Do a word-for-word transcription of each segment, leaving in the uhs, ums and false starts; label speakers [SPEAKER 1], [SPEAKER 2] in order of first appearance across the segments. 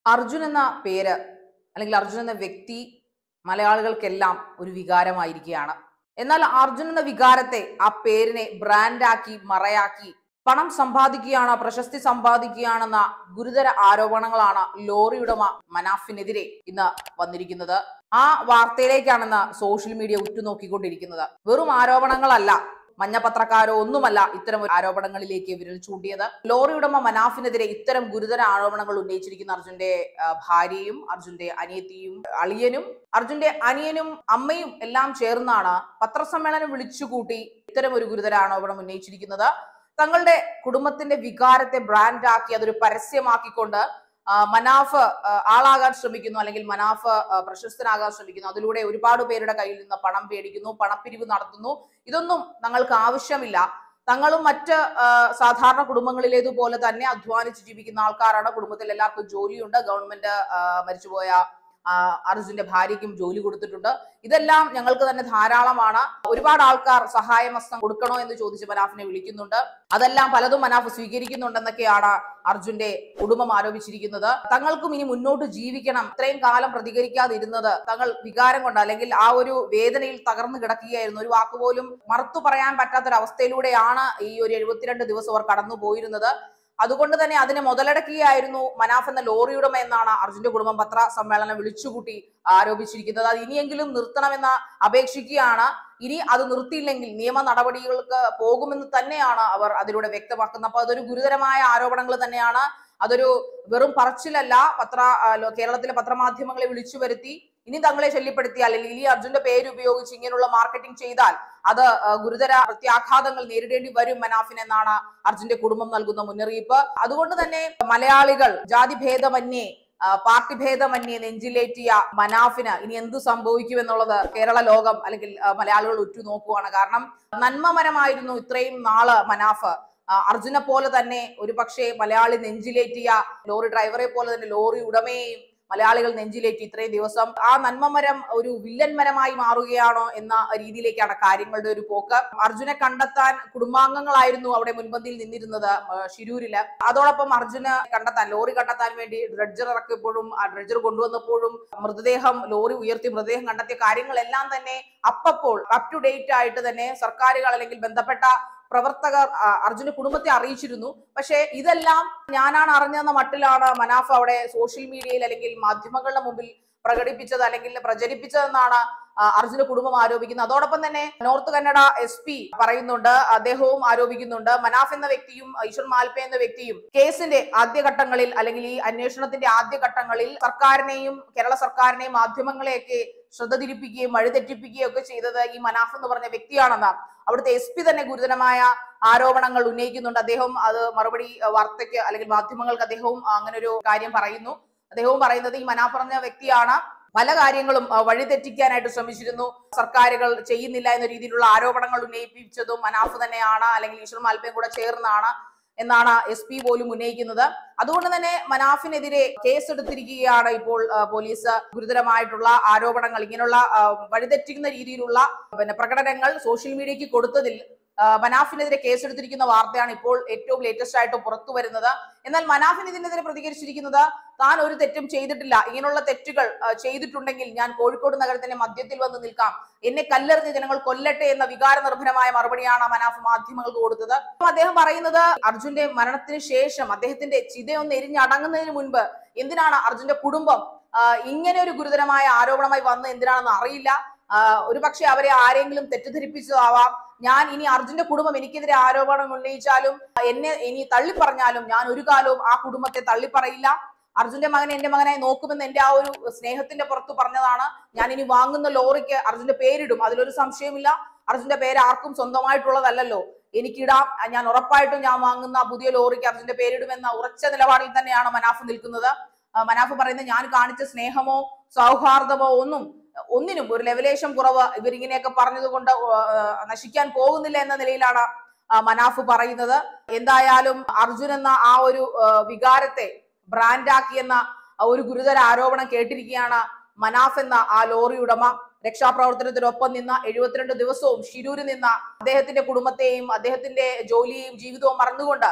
[SPEAKER 1] അർജുൻ എന്ന പേര് അല്ലെങ്കിൽ അർജുൻ എന്ന വ്യക്തി മലയാളികൾക്കെല്ലാം ഒരു വികാരമായിരിക്കുകയാണ്. എന്നാൽ അർജുൻ എന്ന വികാരത്തെ, ആ പേരിനെ ബ്രാൻഡാക്കി മറയാക്കി പണം സമ്പാദിക്കുകയാണ്, പ്രശസ്തി സമ്പാദിക്കുകയാണെന്ന ഗുരുതര ആരോപണങ്ങളാണ് ലോറി ഉടമ മനാഫിനെതിരെ ഇന്ന് വന്നിരിക്കുന്നത്. ആ വാർത്തയിലേക്കാണെന്ന് സോഷ്യൽ മീഡിയ ഉറ്റുനോക്കിക്കൊണ്ടിരിക്കുന്നത്. വെറും ആരോപണങ്ങളല്ല, മഞ്ഞപത്രക്കാരോ ഒന്നുമല്ല ഇത്തരം ആരോപണങ്ങളിലേക്ക് വിരൽ ചൂണ്ടിയത്. ലോറി ഉടമ മനാഫിനെതിരെ ഇത്തരം ഗുരുതര ആരോപണങ്ങൾ ഉന്നയിച്ചിരിക്കുന്ന അർജുന്റെ ഭാര്യയും അർജുന്റെ അനിയത്തിയും അളിയനും അർജുന്റെ അനിയനും അമ്മയും എല്ലാം ചേർന്നാണ് പത്രസമ്മേളനം വിളിച്ചുകൂട്ടി ഇത്തരം ഒരു ഗുരുതര ആരോപണം ഉന്നയിച്ചിരിക്കുന്നത്. തങ്ങളുടെ കുടുംബത്തിന്റെ വികാരത്തെ ബ്രാൻഡാക്കി അതൊരു പരസ്യമാക്കിക്കൊണ്ട് മനാഫ് ആളാകാൻ ശ്രമിക്കുന്നു, അല്ലെങ്കിൽ മനാഫ് പ്രശസ്തനാകാൻ ശ്രമിക്കുന്നു. അതിലൂടെ ഒരുപാട് പേരുടെ കയ്യിൽ നിന്ന് പണം പേടിക്കുന്നു, പണപ്പിരിവ് നടത്തുന്നു. ഇതൊന്നും തങ്ങൾക്ക് ആവശ്യമില്ല. തങ്ങളും മറ്റ് സാധാരണ കുടുംബങ്ങളിലേതുപോലെ തന്നെ അധ്വാനിച്ച് ജീവിക്കുന്ന ആൾക്കാരാണ്. കുടുംബത്തിൽ എല്ലാവർക്കും ജോലിയുണ്ട്. ഗവൺമെന്റ് മരിച്ചുപോയ അർജുന്റെ ഭാര്യയ്ക്കും ജോലി കൊടുത്തിട്ടുണ്ട്. ഇതെല്ലാം ഞങ്ങൾക്ക് തന്നെ ധാരാളമാണ്. ഒരുപാട് ആൾക്കാർ സഹായമസ്തം കൊടുക്കണോ എന്ന് ചോദിച്ച് മനാഫിനെ വിളിക്കുന്നുണ്ട്. അതെല്ലാം പലതും മനാഫ് സ്വീകരിക്കുന്നുണ്ടെന്നൊക്കെയാണ് അർജുന്റെ കുടുംബം ആരോപിച്ചിരിക്കുന്നത്. തങ്ങൾക്കും ഇനി മുന്നോട്ട് ജീവിക്കണം. ഇത്രയും കാലം പ്രതികരിക്കാതിരുന്നത് തങ്ങൾ വികാരം കൊണ്ട്, അല്ലെങ്കിൽ ആ ഒരു വേദനയിൽ തകർന്നു കിടക്കുകയായിരുന്നു. ഒരു വാക്കുപോലും മറുത്തു പറയാൻ പറ്റാത്തൊരവസ്ഥയിലൂടെയാണ് ഈ ഒരു എഴുപത്തിരണ്ട് ദിവസം അവർ കടന്നു പോയിരുന്നത്. അതുകൊണ്ട് തന്നെ അതിനെ മുതലടക്കുകയായിരുന്നു മനാഫ് എന്ന ലോറി ഉടമ എന്നാണ് അർജുന്റെ കുടുംബം പത്ര സമ്മേളനം വിളിച്ചുകൂട്ടി ആരോപിച്ചിരിക്കുന്നത്. അത് ഇനിയെങ്കിലും നിർത്തണമെന്ന് അപേക്ഷിക്കുകയാണ്. ഇനി അത് നിർത്തിയില്ലെങ്കിൽ നിയമ നടപടികൾക്ക് പോകുമെന്ന് തന്നെയാണ് അവർ അതിലൂടെ വ്യക്തമാക്കുന്നത്. അപ്പൊ അതൊരു ഗുരുതരമായ ആരോപണങ്ങൾ തന്നെയാണ്. അതൊരു വെറും പറച്ചിലല്ല. പത്ര കേരളത്തിലെ പത്രമാധ്യമങ്ങളെ വിളിച്ചു വരുത്തി ഇനി തങ്ങളെ ശല്യപ്പെടുത്തിയാൽ, അല്ലെങ്കിൽ ഈ അർജുന്റെ പേര് ഉപയോഗിച്ച് ഇങ്ങനെയുള്ള മാർക്കറ്റിംഗ് ചെയ്താൽ അത് ഗുരുതര പ്രത്യാഘാതങ്ങൾ നേരിടേണ്ടി വരും മനാഫിന് എന്നാണ് അർജുന്റെ കുടുംബം നൽകുന്ന മുന്നറിയിപ്പ്. അതുകൊണ്ട് തന്നെ മലയാളികൾ ജാതിഭേദമന്യേ പാർട്ടി ഭേദമന്യേ നെഞ്ചിലേറ്റിയ മനാഫിന് ഇനി എന്തു സംഭവിക്കുമെന്നുള്ളത് കേരള ലോകം അല്ലെങ്കിൽ മലയാളികൾ ഉറ്റുനോക്കുവാണ്. കാരണം നന്മമരമായിരുന്നു ഇത്രയും നാള് മനാഫ്. അർജുനെ പോലെ തന്നെ ഒരു പക്ഷേ മലയാളി നെഞ്ചിലേറ്റിയ ലോറി ഡ്രൈവറെ പോലെ തന്നെ ലോറി ഉടമയെയും മലയാളികൾ നെഞ്ചിലേറ്റി ഇത്രയും ദിവസം. ആ നന്മമരം ഒരു വില്ലൻ മരമായി മാറുകയാണോ എന്ന രീതിയിലേക്കാണ് കാര്യങ്ങളുടെ ഒരു പോക്ക്. അർജുനെ കണ്ടെത്താൻ കുടുംബാംഗങ്ങളായിരുന്നു അവിടെ മുൻപന്തിയിൽ നിന്നിരുന്നത് ശിരൂരില്. അതോടൊപ്പം അർജുനെ കണ്ടെത്താൻ, ലോറി കണ്ടെത്താൻ വേണ്ടി ഡ്രഡ്ജർ ഇറക്കിയപ്പോഴും ആ ഡ്രഡ്ജർ കൊണ്ടുവന്നപ്പോഴും മൃതദേഹം ലോറി ഉയർത്തി മൃതദേഹം കണ്ടെത്തിയ കാര്യങ്ങളെല്ലാം തന്നെ അപ്പപ്പോൾ അപ് ടു ഡേറ്റ് ആയിട്ട് തന്നെ സർക്കാരുകൾ അല്ലെങ്കിൽ ബന്ധപ്പെട്ട പ്രവർത്തകർ അർജുന്റെ കുടുംബത്തെ അറിയിച്ചിരുന്നു. പക്ഷേ ഇതെല്ലാം ഞാനാണ് അറിഞ്ഞെന്ന മട്ടിലാണ് മനാഫ് അവിടെ സോഷ്യൽ മീഡിയയിൽ അല്ലെങ്കിൽ മാധ്യമങ്ങളുടെ മുമ്പിൽ പ്രകടിപ്പിച്ചത് അല്ലെങ്കിൽ പ്രചരിപ്പിച്ചതെന്നാണ് അർജുന്റെ കുടുംബം ആരോപിക്കുന്നത്. അതോടൊപ്പം തന്നെ നോർത്ത് കന്നഡ എസ് പി പറയുന്നുണ്ട്, അദ്ദേഹവും ആരോപിക്കുന്നുണ്ട്, മനാഫ് എന്ന വ്യക്തിയും ഈശ്വർ മാൽപേ എന്ന വ്യക്തിയും കേസിന്റെ ആദ്യഘട്ടങ്ങളിൽ അല്ലെങ്കിൽ ഈ അന്വേഷണത്തിന്റെ ആദ്യഘട്ടങ്ങളിൽ സർക്കാരിനെയും കേരള സർക്കാരിനെയും മാധ്യമങ്ങളെയൊക്കെ ശ്രദ്ധ തിരിപ്പിക്കുകയും വഴിതെറ്റിപ്പിക്കുകയും ഒക്കെ ചെയ്തത് ഈ മനാഫ് എന്ന് പറഞ്ഞ വ്യക്തിയാണെന്ന് അവിടുത്തെ എസ് പി തന്നെ ഗുരുതരമായ ആരോപണങ്ങൾ ഉന്നയിക്കുന്നുണ്ട്. അദ്ദേഹം അത് മറുപടി വാർത്തയ്ക്ക് അല്ലെങ്കിൽ മാധ്യമങ്ങൾക്ക് അദ്ദേഹവും അങ്ങനെ ഒരു കാര്യം പറയുന്നു. അദ്ദേഹവും പറയുന്നത് ഈ മനാഫ് പറഞ്ഞ വ്യക്തിയാണ് പല കാര്യങ്ങളും വഴിതെറ്റിക്കാനായിട്ട് ശ്രമിച്ചിരുന്നു, സർക്കാരുകൾ ചെയ്യുന്നില്ല എന്ന രീതിയിലുള്ള ആരോപണങ്ങൾ ഉന്നയിപ്പിച്ചതും മനാഫ് തന്നെയാണ്, അല്ലെങ്കിൽ ഈശ്വർ മാൽപേയും കൂടെ ചേർന്നാണ് എന്നാണ് എസ് പി പോലും ഉന്നയിക്കുന്നത്. അതുകൊണ്ട് തന്നെ മനാഫിനെതിരെ കേസെടുത്തിരിക്കുകയാണ് ഇപ്പോൾ പോലീസ്. ഗുരുതരമായിട്ടുള്ള ആരോപണങ്ങൾ, ഇങ്ങനെയുള്ള വഴിതെറ്റിക്കുന്ന രീതിയിലുള്ള പിന്നെ പ്രകടനങ്ങൾ സോഷ്യൽ മീഡിയക്ക് കൊടുത്തതിൽ മനാഫിനെതിരെ കേസെടുത്തിരിക്കുന്ന വാർത്തയാണ് ഇപ്പോൾ ഏറ്റവും ലേറ്റസ്റ്റ് ആയിട്ട് പുറത്തു വരുന്നത്. എന്നാൽ മനാഫിന് ഇതിനെതിരെ പ്രതികരിച്ചിരിക്കുന്നത് താൻ ഒരു തെറ്റും ചെയ്തിട്ടില്ല, ഇങ്ങനെയുള്ള തെറ്റുകൾ ചെയ്തിട്ടുണ്ടെങ്കിൽ ഞാൻ കോഴിക്കോട് നഗരത്തിന്റെ മധ്യത്തിൽ വന്ന് നിൽക്കാം, എന്നെ കല്ലെറിഞ്ഞ് ജനങ്ങൾ കൊല്ലട്ടെ എന്ന വികാര നിർഭരമായ മറുപടിയാണ് മനാഫ് മാധ്യമങ്ങൾക്ക് കൊടുത്തത്. അദ്ദേഹം പറയുന്നത് അർജുന്റെ മരണത്തിന് ശേഷം അദ്ദേഹത്തിന്റെ ചിതയൊന്ന് എരിഞ്ഞടങ്ങുന്നതിന് മുൻപ് എന്തിനാണ് അർജുന്റെ കുടുംബം ഇങ്ങനെ ഒരു ഗുരുതരമായ ആരോപണമായി വന്ന് എന്തിനാണെന്ന് അറിയില്ല. ഒരു പക്ഷെ അവരെ ആരെങ്കിലും തെറ്റിദ്ധരിപ്പിച്ചതാവാം. ഞാൻ ഇനി അർജുന്റെ കുടുംബം എനിക്കെതിരെ ആരോപണം ഉന്നയിച്ചാലും എന്നെ ഇനി തള്ളിപ്പറഞ്ഞാലും ഞാൻ ഒരു കാലവും ആ കുടുംബത്തെ തള്ളിപ്പറയില്ല. അർജുന്റെ മകനെ എന്റെ മകനായി നോക്കുമെന്ന് എന്റെ ആ ഒരു സ്നേഹത്തിന്റെ പുറത്ത് പറഞ്ഞതാണ്. ഞാൻ ഇനി വാങ്ങുന്ന ലോറിക്ക് അർജുന്റെ പേരിടും, അതിലൊരു സംശയമില്ല. അർജുന്റെ പേര് ആർക്കും സ്വന്തമായിട്ടുള്ളതല്ലല്ലോ, എനിക്കിടാം. ഞാൻ ഉറപ്പായിട്ടും ഞാൻ വാങ്ങുന്ന പുതിയ ലോറിക്ക് അർജുന്റെ പേരിടുമെന്ന ഉറച്ച നിലപാടിൽ തന്നെയാണ് മനാഫ് നിൽക്കുന്നത്. മനാഫ് പറയുന്നത് ഞാൻ കാണിച്ച സ്നേഹമോ സൗഹാർദ്ദമോ ഒന്നും ഒന്നിനും ഒരു ലെവലേശം കുറവ് ഇവരിങ്ങനെയൊക്കെ പറഞ്ഞത് കൊണ്ട് നശിക്കാൻ പോകുന്നില്ല എന്ന നിലയിലാണ് മനാഫ് പറയുന്നത്. എന്തായാലും അർജുൻ എന്ന ആ ഒരു വികാരത്തെ ബ്രാൻഡാക്കിയെന്ന ഒരു ഗുരുതര ആരോപണം കേട്ടിരിക്കുകയാണ് മനാഫ് എന്ന ആ ലോറി ഉടമ. രക്ഷാപ്രവർത്തനത്തിനൊപ്പം നിന്ന എഴുപത്തിരണ്ട് ദിവസവും ശിരൂരിൽ നിന്ന അദ്ദേഹത്തിന്റെ കുടുംബത്തെയും അദ്ദേഹത്തിന്റെ ജോലിയെയും ജീവിതവും മറന്നുകൊണ്ട്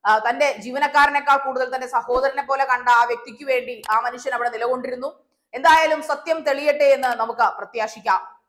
[SPEAKER 1] തന്റെ ജീവനക്കാരനേക്കാൾ കൂടുതൽ തന്റെ സഹോദരനെ പോലെ കണ്ട ആ വ്യക്തിക്ക് വേണ്ടി ആ മനുഷ്യൻ അവിടെ നിലകൊണ്ടിരുന്നു. എന്തായാലും സത്യം തെളിയട്ടെ എന്ന് നമുക്ക് പ്രത്യാശിക്കാം.